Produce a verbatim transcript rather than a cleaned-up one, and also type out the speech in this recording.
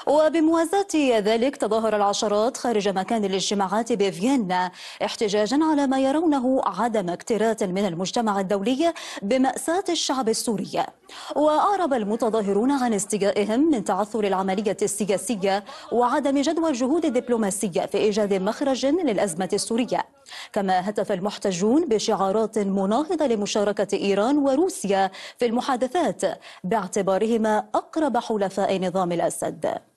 وبموازاة ذلك تظاهر العشرات خارج مكان الاجتماعات بفيينا احتجاجا على ما يرونه عدم اكتراث من المجتمع الدولي بمأساة الشعب السوري. وأعرب المتظاهرون عن استيائهم من تعثر العملية السياسية وعدم جدوى الجهود الدبلوماسية في إيجاد مخرج للأزمة السورية. كما هتف المحتجون بشعارات مناهضة لمشاركة إيران وروسيا في المحادثات باعتبارهما أقرب حلفاء نظام الأسد.